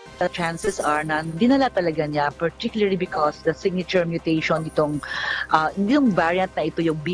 The chances are na dinala talaga niya, particularly because the signature mutation nitong yung variant na ito, yung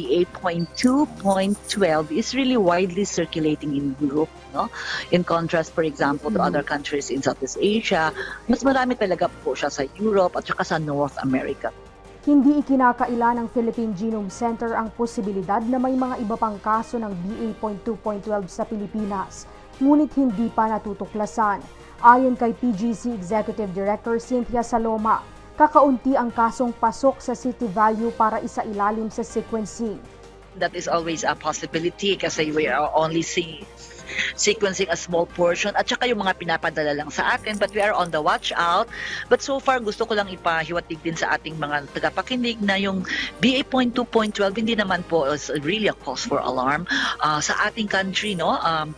BA.2.12 is really widely circulating in Europe, no? In contrast, for example, to other countries in Southeast Asia, mas marami talaga po siya sa Europe at saka sa North America. Hindi ikinakaila ng Philippine Genome Center ang posibilidad na may mga iba pang kaso ng BA.2.12 sa Pilipinas, ngunit hindi pa natutuklasan. Ayon kay PGC Executive Director Cynthia Saloma, kakaunti ang kasong pasok sa City Value para isailalim sa sequencing. That is always a possibility kasi we are only sequencing a small portion at saka yung mga pinapadala lang sa atin, but we are on the watch out. But so far, gusto ko lang ipahiwatig din sa ating mga tagapakinig na yung BA.2.12 hindi naman po is really a cause for alarm sa ating country, no?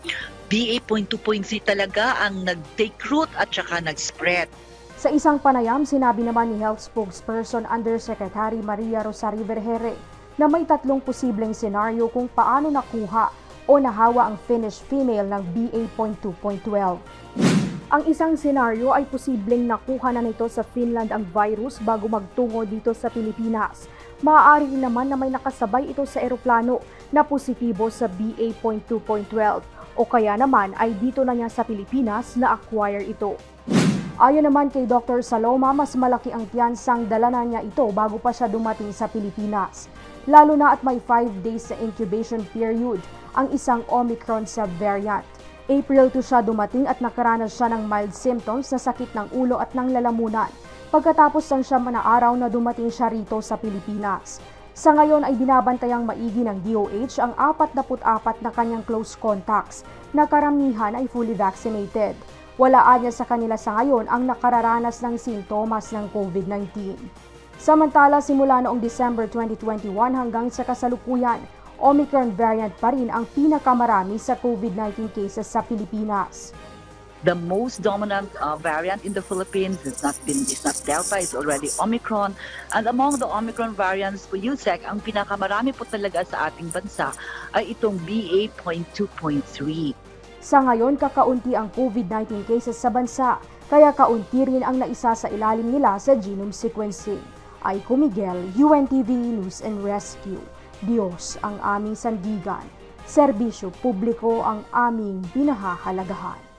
BA.2.3 talaga ang nag-take root at saka nag-spread. Sa isang panayam, sinabi naman ni Health Spokesperson Undersecretary Maria Rosario Vergere na may 3 posibleng senaryo kung paano nakuha o nahawa ang Finnish female ng BA.2.12. Ang isang senaryo ay posibleng nakuha na nito sa Finland ang virus bago magtungo dito sa Pilipinas. Maaari naman na may nakasabay ito sa eroplano na positibo sa BA.2.12 o kaya naman ay dito na niya sa Pilipinas na-acquire ito. Ayon naman kay Dr. Saloma, mas malaki ang tiyansang dala na niya ito bago pa siya dumating sa Pilipinas. Lalo na at may 5 days sa incubation period ang isang Omicron subvariant. April 2 siya dumating at nakaranas siya ng mild symptoms na sakit ng ulo at ng lalamunan. Pagkatapos lang siya araw na dumating siya rito sa Pilipinas. Sa ngayon ay binabantayang maigi ng DOH ang 44 na kanyang close contacts na karamihan ay fully vaccinated. Walaan niya sa kanila sa ngayon ang nakararanas ng sintomas ng COVID-19. Samantala, simula noong December 2021 hanggang sa kasalukuyan, Omicron variant pa rin ang pinakamarami sa COVID-19 cases sa Pilipinas. The most dominant variant in the Philippines is not Delta, it's already Omicron. And among the Omicron variants po, Yusek, ang pinakamarami po talaga sa ating bansa ay itong BA.2.3. Sa ngayon, kakaunti ang COVID-19 cases sa bansa, kaya kaunti rin ang naisa sa ilalim nila sa genome sequencing. Aiko Miguel, UNTV News and Rescue. Diyos ang aming sandigan. Serbisyo publiko ang aming pinahahalagahan.